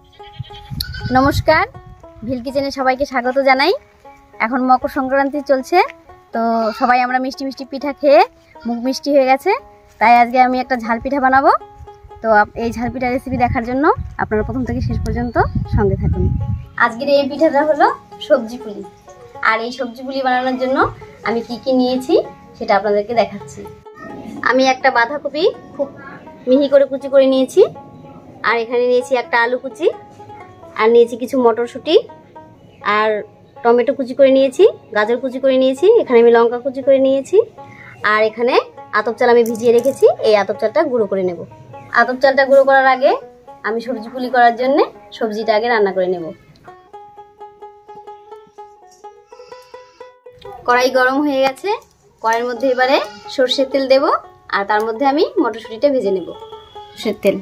নমস্কার, ভিল কিচেনে সবাইকে স্বাগত জানাই। এখন মকর সংক্রান্তি চলছে, তো সবাই আমরা মিষ্টি মিষ্টি পিঠা খেয়ে মুখ মিষ্টি হয়ে গেছে। তাই আজকে আমি একটা ঝাল পিঠা বানাবো। তো এই ঝাল পিঠা রেসিপি দেখার জন্য আপনারা প্রথম থেকে শেষ পর্যন্ত সঙ্গে থাকুন। আজকের এই পিঠাটা হলো সবজি পুলি। আর এই সবজি পুলি বানানোর জন্য আমি কি কি নিয়েছি সেটা আপনাদেরকে দেখাচ্ছি। আমি একটা বাঁধাকপি খুব মিহি করে কুচি করে নিয়েছি, আর এখানে নিয়েছি একটা আলু কুচি, আর নিয়েছি কিছু মটরশুঁটি, আর টমেটো কুচি করে নিয়েছি, গাজর কুচি করে নিয়েছি, এখানে আমি লঙ্কা কুচি করে নিয়েছি, আর এখানে আতপ চাল আমি ভিজিয়ে রেখেছি। এই আতপ চালটা গুঁড়ো করে নেব। আতপ চালটা গুঁড়ো করার আগে আমি সবজি পুলি করার জন্য সবজিটা আগে রান্না করে নেব। কড়াই গরম হয়ে গেছে, কড়াইয়ের মধ্যে এবারে সরষের তেল দেব, আর তার মধ্যে আমি মটরশুঁটিটা ভেজে নেব। সরষের তেল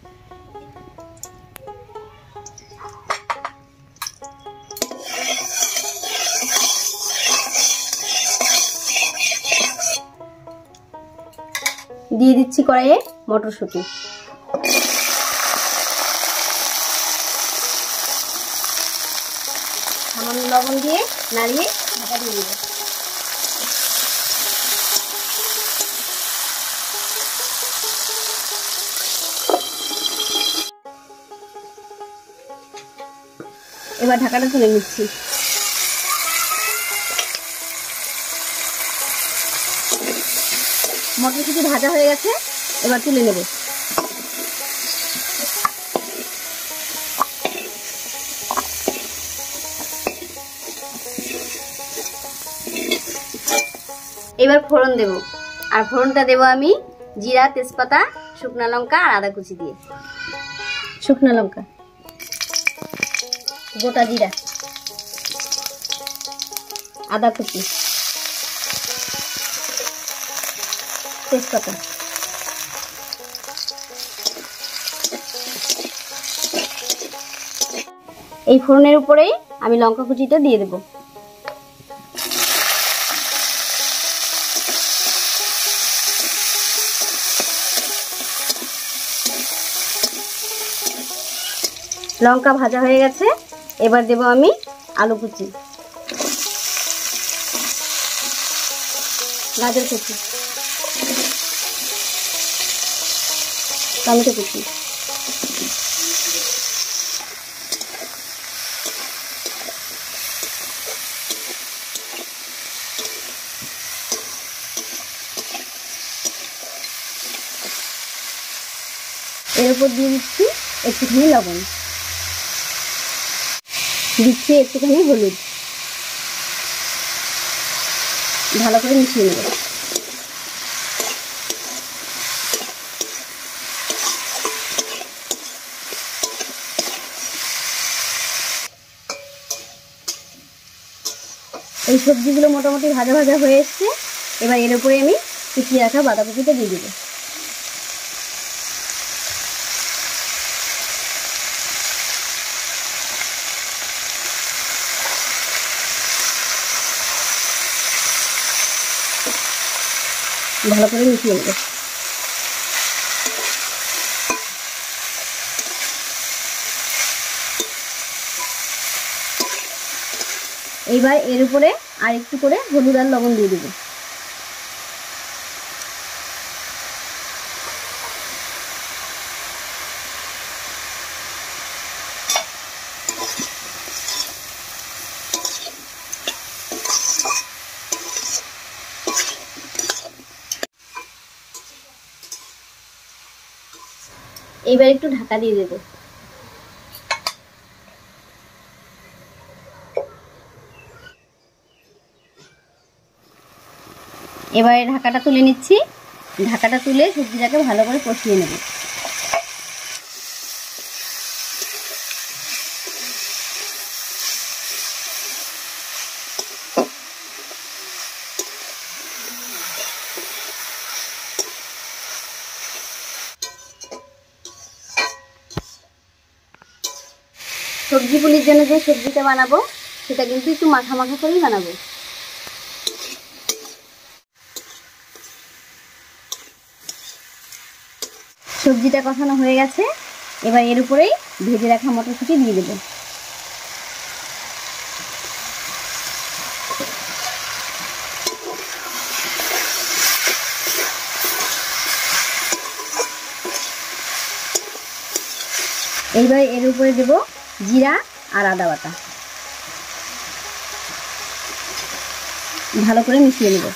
দিয়ে দিচ্ছি কড়াইয়ে মটরশুঁটি, সামান্য লবণ দিয়ে নাড়িয়ে ঢাকা দিয়ে দেব। এবার ঢাকাটা তুলে নিচ্ছি। মটরশুঁটি ভাজা হয়ে গেছে, এবার তুলে নেব। এবার ফোড়ন দেব, আর ফোড়নটা দেব আমি জিরা, তেজপাতা, শুকনো লঙ্কা আর আদা কুচি দিয়ে। শুকনো লঙ্কা, গোটা জিরা, আদা কুচি, তেজপাতা। এই ফোড়নের উপরেই আমি লঙ্কা কুচিটা দিয়ে দেব। লঙ্কা ভাজা হয়ে গেছে, এবার দেব আমি আলু কুচি, গাজর কুচি, টমেটো কুচি। এর উপর দিয়ে দিচ্ছি একটুখানি লবণ, দিচ্ছি একটুখানি হলুদ, ভালো করে মিশিয়ে নেব। এই সবজিগুলো মোটামুটি ভাজা ভাজা হয়ে এসছে, এবার এর উপরে আমি কুচিয়ে রাখা বাঁধাকপিটা দিয়ে দেবো। ভালো করে মিশিয়ে নেব। এইবার এর উপরে আর একটু করে হলুদ আর লবণ দিয়ে দেব। এইবার একটু ঢাকা দিয়ে দেব। এবারে ঢাকাটা তুলে নিচ্ছি। ঢাকাটা তুলে সবজিটাকে ভালো করে কষিয়ে নেব। সবজি পুলির জন্য যে সবজিটা বানাবো সেটা কিন্তু একটু মাখা মাখা করেই বানাবো। সবজিটা কষানো হয়ে গেছে, এবার এর উপরেই ভেজে রাখা মটরশুঁটি দিয়ে দেবো। এইবার এর উপরে দেব জিরা আর আদা বাটা, ভালো করে মিশিয়ে নেব।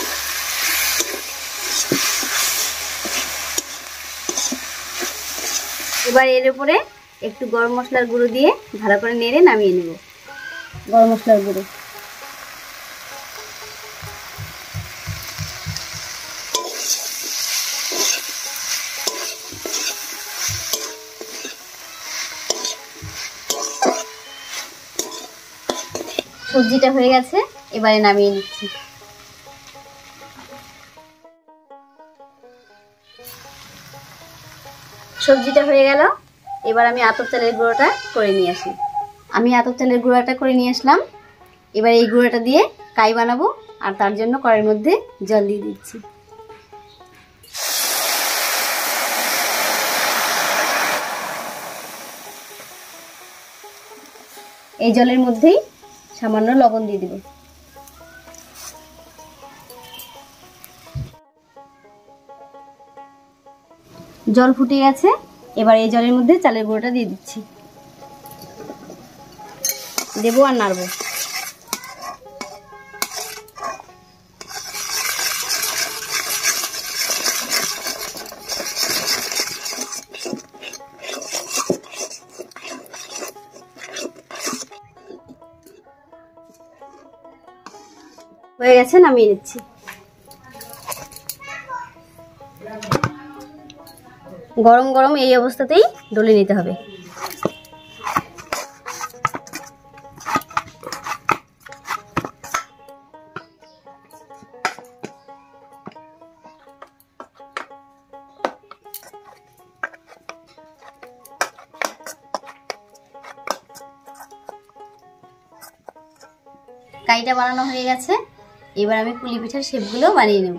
এবার এর উপরে একটু গরম মশলার গুঁড়ো দিয়ে ভালো করে নেড়ে নামিয়ে নেব। গরম মশলার গুঁড়ো, সবজিটা হয়ে গেছে, এবারে নামিয়ে নিচ্ছি। সবজিটা হয়ে গেল, এবার আমি আতপ চালের গুঁড়োটা করে নিয়ে আসি। আমি আতপ চালের গুঁড়োটা করে নিয়ে আসলাম। এবার এই গুঁড়োটা দিয়ে কাই বানাবো, আর তার জন্য কড়াইয়ের মধ্যে জল দিয়ে দিচ্ছি। এই জলের মধ্যেই সামান্য লবণ দিয়ে দিব। জল ফুটে গেছে, এবার এই জলের মধ্যে চালের গুঁড়োটা দিয়ে দিচ্ছি। দেবো আর নাড়বো। হয়ে গেছে, নামিয়ে নিচ্ছি। গরম গরম এই অবস্থাতেই ডলে নিতে হবে। কাইটা বানানো হয়ে গেছে, এবার আমি পুলি পিঠার শেপগুলো বানিয়ে নেব।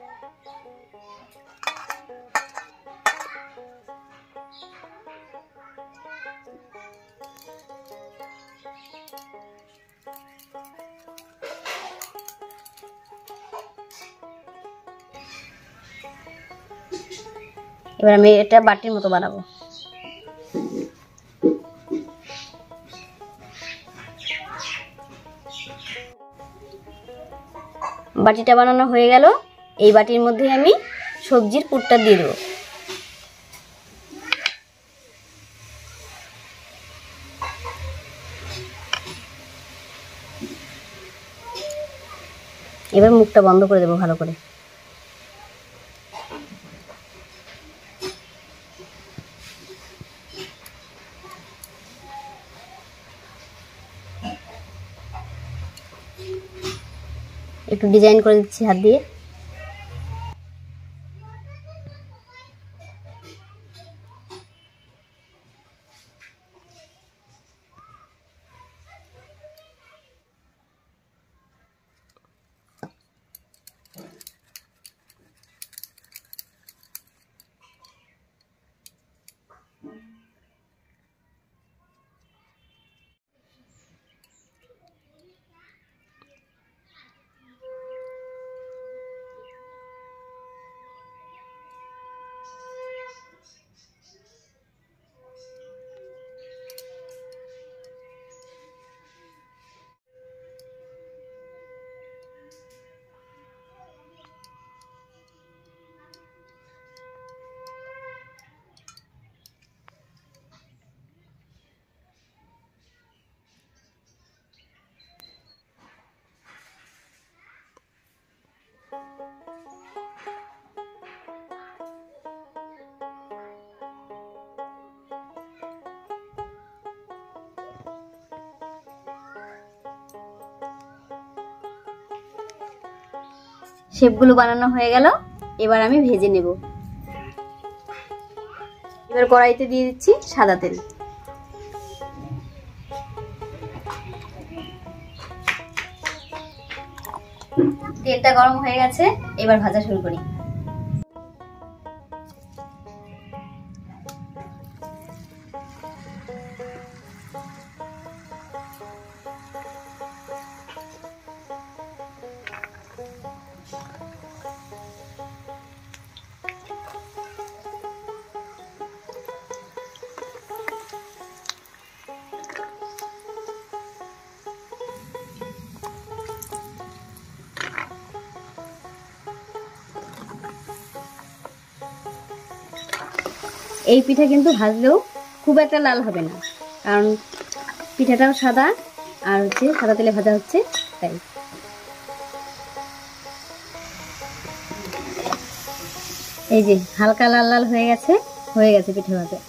এবার আমি এটা বাটির মতো বানাবো। বাটিটা বানানো হয়ে গেল, এই বাটির মধ্যে আমি সবজির পুরটা দিয়ে দেবো। এবার মুখটা বন্ধ করে দেবো ভালো করে। একটু ডিজাইন করে দিচ্ছি হাত দিয়ে। শেপগুলো বানানো হয়ে গেল, এবার আমি ভেজে নেব। এবার কড়াইতে দিয়ে দিচ্ছি সাদা তেল। তেলটা গরম হয়ে গেছে, এবার ভাজা শুরু করি। এই পিঠা কিন্তু ভাজলেও খুব একটা লাল হবে না, কারণ পিঠাটাও সাদা আর হচ্ছে সাদা তেলে ভাজা হচ্ছে, তাই। এই যে হালকা লাল লাল হয়ে গেছে পিঠা ভাজা।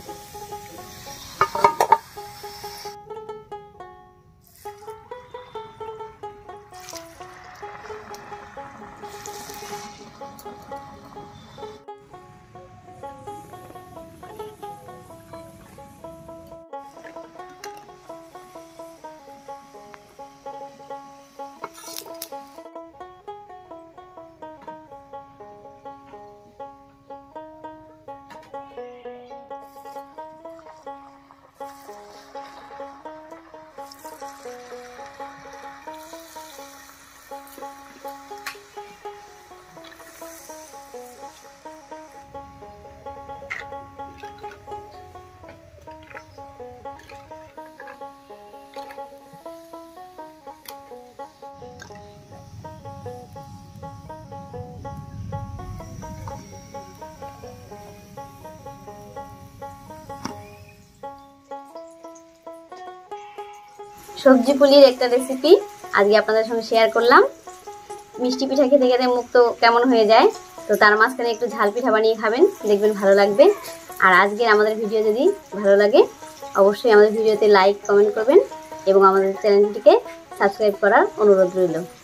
সবজি পুলির একটা রেসিপি আজকে আপনাদের সঙ্গে শেয়ার করলাম। মিষ্টি পিঠা খেতে খেতে মুখ তো কেমন হয়ে যায়, তো তার মাঝখানে একটু ঝাল পিঠা বানিয়ে খাবেন, দেখবেন ভালো লাগবে। আর আজকের আমাদের ভিডিও যদি ভালো লাগে অবশ্যই আমাদের ভিডিওতে লাইক কমেন্ট করবেন এবং আমাদের চ্যানেলটিকে সাবস্ক্রাইব করার অনুরোধ রইল।